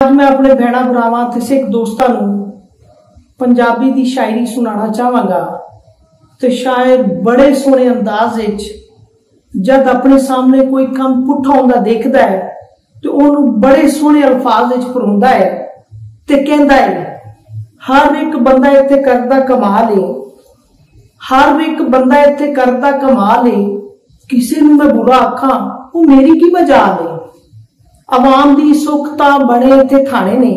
आज मैं अपने भैणा भरावां ते सिख दोस्तां नूं पंजाबी दी शायरी सुनाना चाहांगा। ते शायर बड़े सोहने अंदाज विच जद अपने सामने कोई काम पुट्ठा हुंदा देखदा है ते ओनू बड़े सोहने अल्फाज विच परोंदा है ते कहंदा है, हर एक बंदा इत्थे करदा कमाल है, हर एक बंदा इत्थे करदा कमाल है, किसी नूं मैं बुरा आखां वो मेरी की मजाल है। आवाम दी सुखता बने इत्थे थाने ने,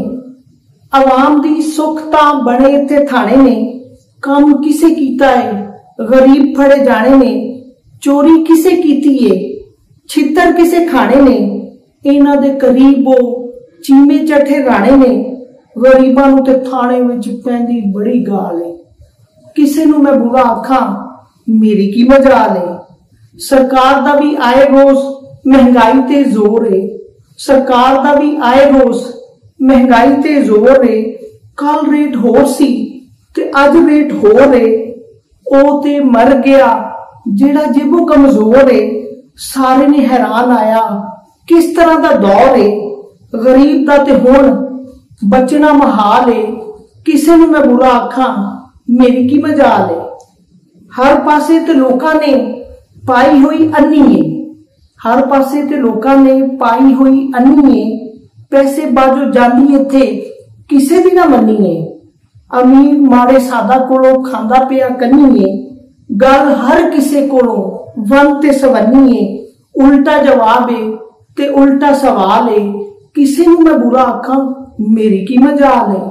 आवाम दी सुखता बने इत्थे थाने ने, काम किसे कीता है गरीब फड़े जाने ने, चोरी किसे कीती है छित्तर किसे खाने ने, इन्हां दे करीब वो चीमे चट्ठे राणे ने, गरीबां नूं ते थाने विच पैंदी बड़ी गाल है, किसे नूं मैं बुरा आखां मेरी की मजाल है। सरकार दा भी आए रोज महंगाई ते जोर है, सरकार दा भी आए रोज महंगाई ते जोर है, कल रेट होर सी ते अज रेट होर है, ओ ते मर गया जेड़ा जेबों कमजोर है, सारे ने हैरान आया किस तरह दा दौर है, गरीब दा ते हुण बचना महाल है, किसे नूं मैं बुरा आखां मेरी की मजाल है। हर पासे ते लोकां ने पाई हुई अन्नी है, हर पासे ते लोकां ने पाई हुई अन्नी है, पैसे बाजो जाली इत्थे किसे दी ना मन्नी है, अमीर माड़े सादा कोलों खांदा पिया कन्नी है, गल हर किसे कोलों वन ते सवन्नी है, उल्टा जवाब है ते उल्टा सवाल है, किसे नूं मैं बुरा आखां मेरी की मजाल है।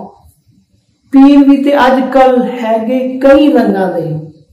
पीर भी ते अजकल हैगे कई रंगां दे,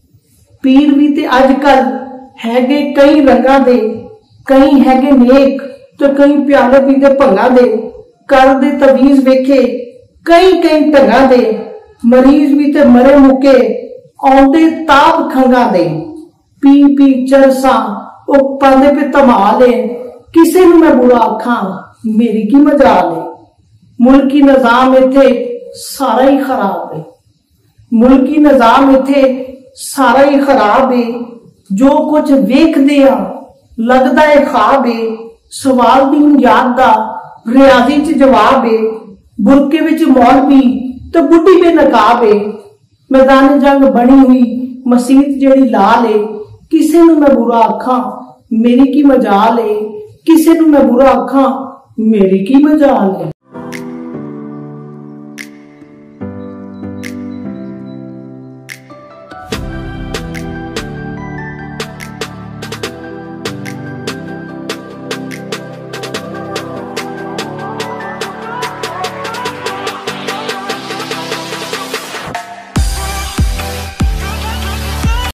पीर भी ते अजकल हैगे कई रंगां दे, कई हैगे नेक तो कई प्याले पींदे भंगा दे, कर दे तवीज वेखे कई कई ढंगा दे, मरीज भी ते मरे मुके आउंदे ताप खंगा दे, पी पी चरसा ओ पांदे पे धमाल है, किसे नूं मैं बुरा आखां मेरी की मजाल है। मुल्की निजाम इत्थे सारा ही खराब है, मुल्की निजाम इत्थे सारा ही खराब है, जो कुछ वेखदे आ लगदा है ख्वाब है, सवाल दी याद दा रियाजी च जवाब है, बुरके विच मौलवी ते बुढ़ी बेनकाब है, मैदान जंग बनी हुई मसीत जेड़ी लाल है, किसे नूं मैं बुरा आखां मेरी की मजाल है, किसे नूं मैं बुरा आखां मेरी की मजाल है।